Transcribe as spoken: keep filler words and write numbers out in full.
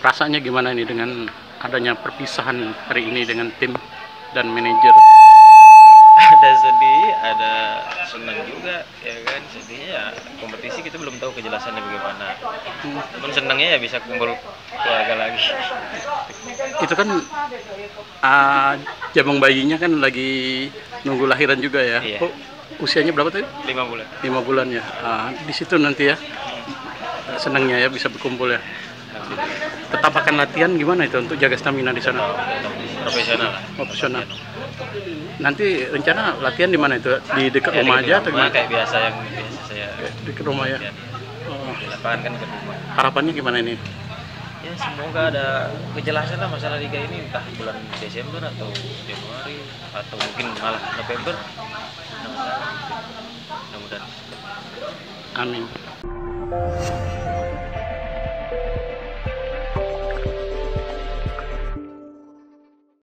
Rasanya gimana ini dengan adanya perpisahan hari ini dengan tim dan manajer? Ada sedih, ada senang juga, ya kan. Sedihnya ya kompetisi kita belum tahu kejelasannya bagaimana. Cuman senangnya ya bisa kumpul keluarga lagi. Itu kan uh, jabang bayinya kan lagi nunggu lahiran juga ya. Iya. Oh, usianya berapa tadi? Lima bulan. Lima bulan ya. Uh, di situ nanti ya senangnya ya bisa berkumpul ya. Tetap akan latihan gimana itu untuk jaga stamina di sana? Profesional lah. Profesional. Nanti rencana latihan di mana itu? Di dekat Ya, rumah di aja atau rumah gimana? kayak biasa yang biasa saya Dekat rumah ya. latihan. Oh, Di lapangan kan ke rumah. harapannya gimana ini? Ya semoga ada kejelasan lah masalah liga ini, entah bulan Desember atau Januari atau mungkin malah November. Mudah-mudahan. Mudah-mudahan. Amin.